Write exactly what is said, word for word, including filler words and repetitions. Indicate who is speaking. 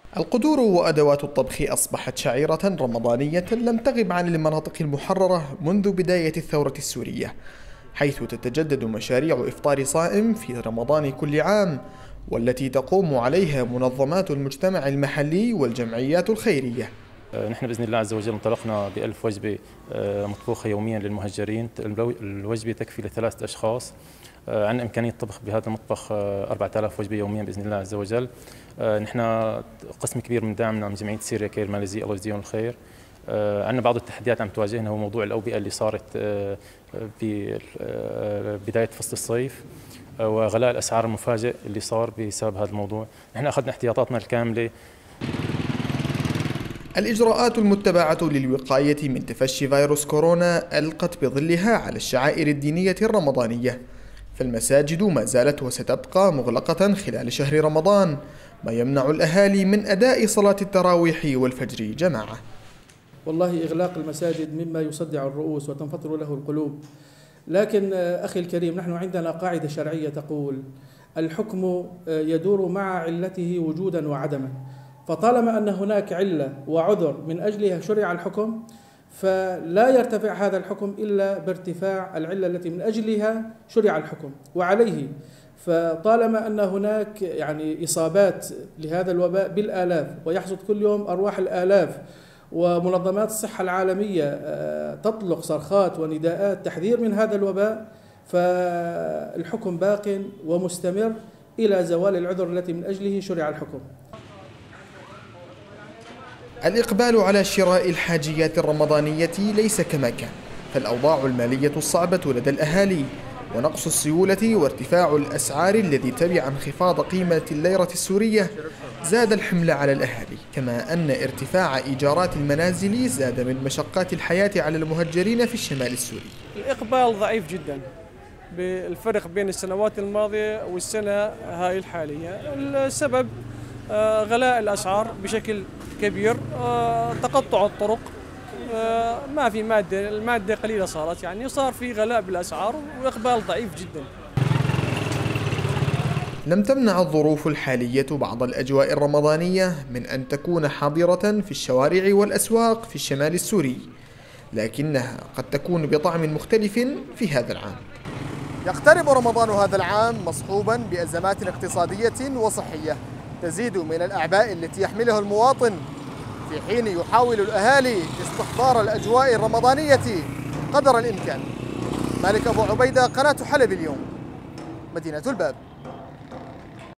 Speaker 1: القدور وأدوات الطبخ أصبحت شعيرة رمضانية لم تغب عن المناطق المحررة منذ بداية الثورة السورية، حيث تتجدد مشاريع إفطار صائم في رمضان كل عام، والتي تقوم عليها منظمات المجتمع المحلي والجمعيات الخيرية.
Speaker 2: نحن بإذن الله عز وجل انطلقنا بألف وجبة مطبوخة يوميا للمهجرين. الوجبة تكفي لثلاثة أشخاص. عندنا إمكانية طبخ بهذا المطبخ أربعة آلاف وجبة يوميا بإذن الله عز وجل. نحن قسم كبير من دعمنا من جمعية سيريا كير الماليزية، الله يجزيهم الخير. عندنا بعض التحديات عم تواجهنا، هو موضوع الأوبئة اللي صارت ببداية فصل الصيف وغلاء الأسعار المفاجئ اللي صار بسبب هذا الموضوع. نحن أخذنا احتياطاتنا الكاملة.
Speaker 1: الإجراءات المتبعة للوقاية من تفشي فيروس كورونا ألقت بظلها على الشعائر الدينية الرمضانية، فالمساجد ما زالت وستبقى مغلقة خلال شهر رمضان، ما يمنع الأهالي من أداء صلاة التراويح والفجر جماعة.
Speaker 3: والله إغلاق المساجد مما يصدع الرؤوس وتنفطر له القلوب، لكن أخي الكريم، نحن عندنا قاعدة شرعية تقول: الحكم يدور مع علته وجودا وعدما، فطالما أن هناك علة وعذر من أجلها شرع الحكم، فلا يرتفع هذا الحكم إلا بارتفاع العلة التي من أجلها شرع الحكم. وعليه فطالما أن هناك يعني إصابات لهذا الوباء بالآلاف ويحصد كل يوم أرواح الآلاف، ومنظمات الصحة العالمية تطلق صرخات ونداءات تحذير من هذا الوباء، فالحكم باق ومستمر إلى زوال العذر التي من أجله شرع الحكم.
Speaker 1: الإقبال على شراء الحاجيات الرمضانية ليس كما كان، فالأوضاع المالية الصعبة لدى الأهالي ونقص السيولة وارتفاع الأسعار الذي تبع انخفاض قيمة الليرة السورية زاد الحمل على الأهالي، كما أن ارتفاع إيجارات المنازل زاد من مشقات الحياة على المهجرين في الشمال السوري.
Speaker 4: الإقبال ضعيف جدا بالفرق بين السنوات الماضية والسنة هاي الحالية. السبب غلاء الأسعار بشكل كبير، تقطع الطرق، ما في مادة، المادة قليلة صارت، يعني صار في غلاء بالأسعار وإقبال ضعيف جدا.
Speaker 1: لم تمنع الظروف الحالية بعض الأجواء الرمضانية من أن تكون حاضرة في الشوارع والأسواق في الشمال السوري، لكنها قد تكون بطعم مختلف في هذا العام. يقترب رمضان هذا العام مصحوبا بأزمات اقتصادية وصحية تزيد من الأعباء التي يحملها المواطن، في حين يحاول الأهالي استحضار الأجواء الرمضانية قدر الإمكان. مالك أبو عبيدة، قناة حلب اليوم، مدينة الباب.